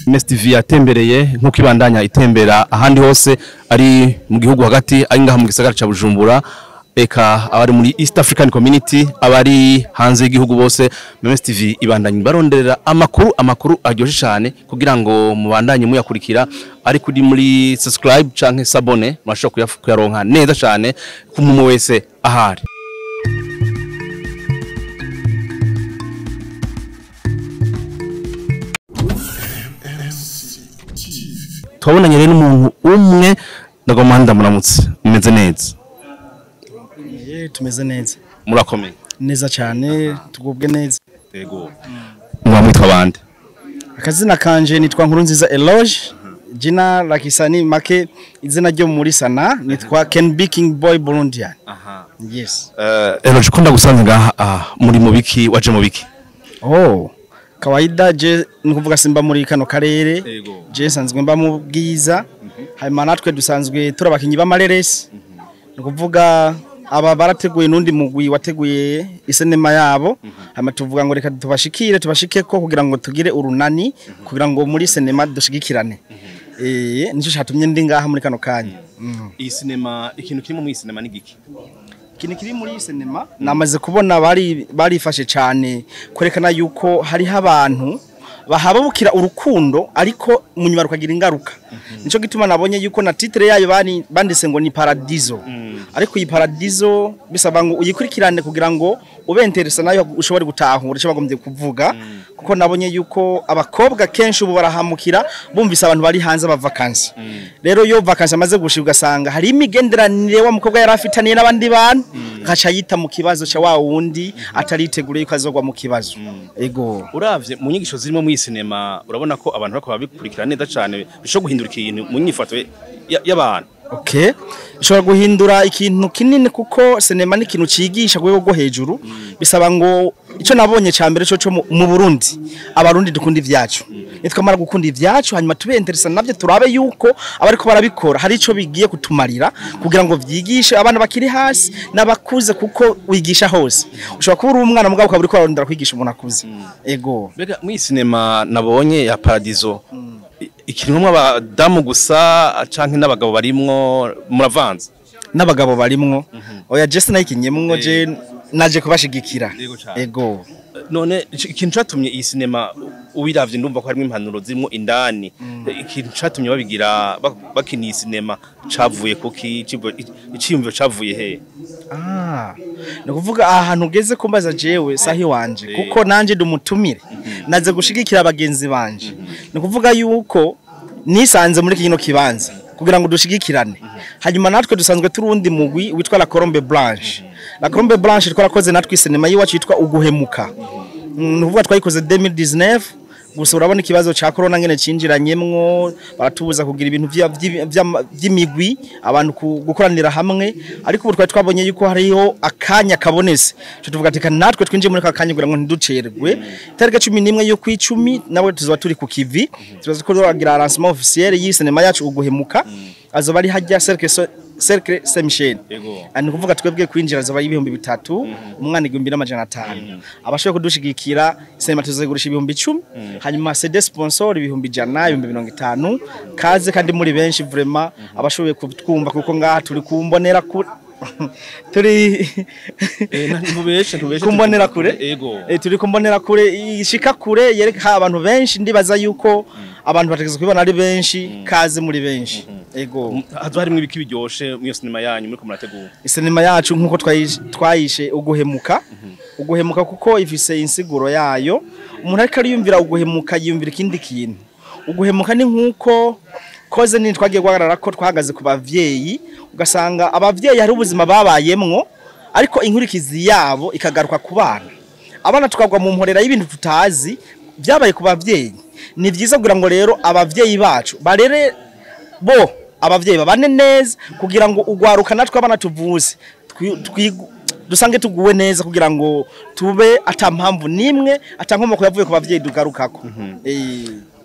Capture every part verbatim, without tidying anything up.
M S T V yatembereye nkuko ibandanya itembera ahandi hose ari mu gihugu hagati ari ngaha mu gisagara ca Bujumbura eka abari muri East African Community abari hanze y'igihugu bose M S T V ibandanya baronderera amakuru amakuru aryoshye cyane kugira ngo mubandanye muyakurikira ari kuri muri subscribe canke s'abone mashobora kuyaronka neza cyane ku muntu wese ahari. Twabonanye rero n'umuntu umwe ndagomanda muramutse umeze neza. Ye tumeze neza. Murakomeye. Neza cyane tugubwe neza. Yego. Mwamwitwa bande? Akazina kanje nitwa Nkurunziza Eloge. Jina la kisani make izina ryo muri sana nitwa Ken King Boy Burundian. Aha. Yes. Eh Eloge kunda gusanze ngaha muri mu biki waje mu biki? Oh. Kawaida je nikuvuga simba muri kano karere je sanzwe mba mu bwiza hanyuma natwe dusanzwe turabakinyi b'amareresi nikuvuga aba barateguye nundi mugwi wateguye isenema yabo hanyuma tuvuga ngo reka tubashikire tubashike ko kugira ngo tugire urunani kugira ngo muri sinema dushigikirane eh nico cyatumye ndi ngaha muri kano kanya. Iyi sinema ikintu kirimo mu sinema ni giki? Kini kiri muri sinema namaze kubona bari barifashe cyane kwerekana yuko hari abantu bahababukira urukundo ariko munyuma rukagira ingaruka. Nico gituma nabonye yuko na titre yayo bani bandise ngo ni Paradiso. Ariko iyi Paradiso bisaba ngo uyikurikirane kugira ngo ube interesa nayo ushobore gutahura cyo bagombye kuvuga kuko nabonye yuko abakobwa kenshi ubu barahamukira bumvise abantu bari hanze ba vacances. Rero yo vacances amaze gushika ugasanga hari imigenderanire wa mukobwa yari afitaniye n'abandi bantu gaca yita mu kibazo cya wa wundi ataritegure yuko azogwa mu kibazo. Ego uravye mu nyigisho zirimo mu sinema urabona ko abantu bako babikurikira neza cyane bisho guhindura ikintu mu nyifato y'abantu. Okay. Bishobora guhindura ikintu kinini kuko sinema ni ikintu cigisha gwe go hejuru bisaba ngo ico nabonye ca mbere cyo mu Burundi abarundi dukunda ivyacu nitwamara gukunda ivyacu hanyuma tube interesa navyo turabe yuko abariko barabikora hari ico bigiye kutumarira kugira ngo vyigishe abana bakiri hasi nabakuze kuko wigisha hose ushobora kuba uri umwana mugabo ukaba uriko arondera kwigisha umuntu akuze. Ego bega mu sinema nabonye ya Paradiso ikintu abadamu gusa canke n'abagabo barimwo muravanze n'abagabo barimwo oya Jesse nayikinyemwo je naje kubashigikira. Ego none ikintu cyatumye iyi sinema ubiravye ndumva ko harimo impanuro zirimo indani ikintu cyatumye babigira bakiniye sinema cavuye kuki iciyumviro cavuye he? Ah no kuvuga ahantu ugeze kumbaza jewe sahi wanje kuko nanje ndumutumire naze gushigikira abagenzi banje no kuvuga yuko nisanze muri kino kibanza kugira ngo dushigikirane hanyuma natwe dusanzwe turundi mugwi witwa La Colombe Blanche. La Colombe Blanche twarakoze natwe sinema yiwacu yitwa Uguhemuka nuvuga twayikoze deux mille dix-neuf gusa urabona ikibazo ca corona ngene cinjiranyemwo baratubuza kugira ibintu by'imigwi abantu gukoranira hamwe ariko ubu twari twabonye yuko hariho akanya kabonese cyo tuvuga ati natwe twinjiye muri akanya kugira ngo ntiducererwe tariki cumi n'imwe yo kwicumi nawe tuzoba turi ku kivi tubaza ko turagira lancement officiel y'isinema yacu Uguhemuka azoba ari hajya cercle cercle Saint-Michel. Ani kuvuga twebwe kwinjira zoba ibihumbi bitatu umwana igihumbi n'amajana atanu abashoye kudushigikira sinema tuzogurisha ibihumbi icumi hanyuma C D sponsor ibihumbi jana ibihumbi mirongo itanu kaze kandi muri benshi vraiment abashoboye kutwumva kuko ngaha turi kumbonera kure turi ntubeshe ntubeshe kumbonera kure eh turi kumbonera kure ishika kure yereka abantu benshi ndibaza yuko abantu bategeze kubibona ari benshi kaze muri benshi. Ego hazo harimo ibiki biryoshe mu sinema yanyu muri ko murategura isinema yacu nkuko twayishe Uguhemuka. Uguhemuka kuko ifise insiguro yayo umuntu ariko ariyumvira uguhemuka yumvira ikindi kintu. Uguhemuka ni nkuko koze ni twagiye guhagarara ko twahagaze ku bavyeyi ugasanga abavyeyi hari ubuzima babayemwo ariko inkurikizi yabo ikagaruka ku bana abana tukagwa mu mporera y'ibintu tutazi byabaye ku bavyeyi. Ni byiza kugira ngo rero abavyeyi bacu barere bo abavyeyi babane neza kugira ngo ugwaruka natwe abana tuvuze dusange tuguwe neza kugira ngo tube atampamvu nimwe atankomoko yavuye ku bavyeyi dugarukako. Eh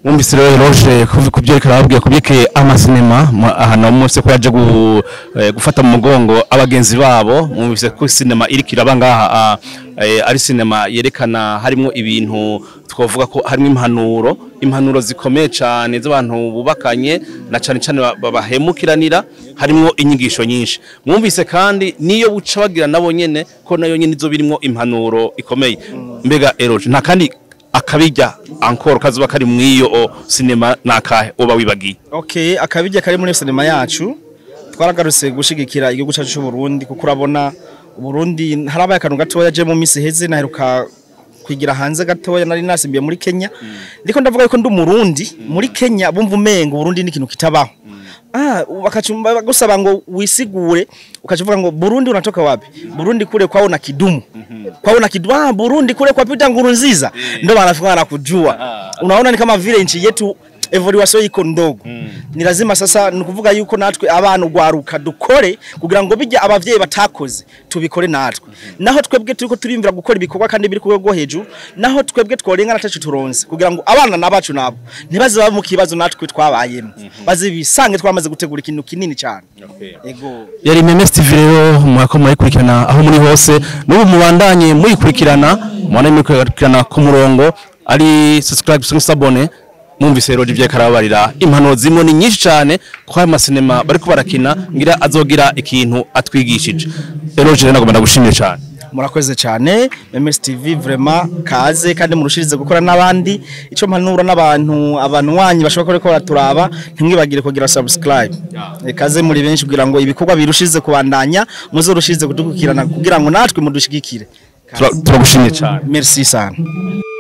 Mwumvise rero Roger kubyereka babwiye kubike amasinema ahana umunsi ko yaje gufata mu mugongo abagenzi babo. Mwumvise ko sinema iri kirabanga ari sinema yerekana harimo ibintu twavuga ko harimo impanuro impanuro zikomeye cyane z'abantu bubakanye na cyane cyane bahemukiranira, harimo inyigisho nyinshi. Mwumvise kandi niyo buca bagira nabo nyene ko nayo nyene izo birimo impanuro ikomeye. Mbega Roger nta kandi akabijya encore kazuba kari mwiyo sinema nakahe oba wibagiye? Okay, akabijya kari muri sinema yacu twaragarutse gushigikira igihugu cyacu cy'u Burundi, kuko urabona Burundi harabaye akantu gatoya je mu misi heze naheruka kwigira hanze gatoya, nari nasimbiye muri Kenya. Ndiko ndavuga yuko ndi umurundi muri Kenya, bumva umengo Burundi ni ikintu kitabaho. Ah, bakachumba gusaba ngo wisigure, ukachuvuga ngo Burundi unatoka wapi? Burundi kule kwao na Kidumu. Kwao na Kidumu, ah, Burundi kule kwa Peter Nkurunziza. Ndio wanafika na kujua. Unaona ni kama vile nchi yetu evaluation iko ndogo. Ni lazima sasa nukuvuga yuko natwe abantu gwaruka dukore kugira ngo bijya abavyeyi batakoze tubikore natwe. Naho twebwe turiko turimvira gukora ibikorwa kandi biri kugo hejuru, naho twebwe tworenga natacu turonse kugira ngo abana nabacu nabo ntibaze baba mu kibazo natwe twabayemo. Baze bisange twamaze gutegura ikintu kinini cyane. Ego. Yari Meme S T V rero mwako murikurikirana aho muri hose, n'ubu mubandanye murikurikirana, mwana murikurikirana ku murongo ari subscribe s'abone. Mwumvise Roger bye karabarira impanuro zimo ni nyinshi cyane kwa amasinema bari kubarakina ngira azogira ikintu atwigishije. Roger nagomba gushimira cyane. Murakoze cyane Meme S T V, vraiment kaze kandi murushirize gukora n'abandi ico mpanura n'abantu abantu wanyi bashobora ko baturaba, ntimwibagire kugira subscribe. Yeah. Kaze muri benshi kugira ngo ibikorwa birushize kubandanya, muzorushize kudukukirana kugira ngo natwe mudushigikire. Turagushimiye cyane. Merci sana.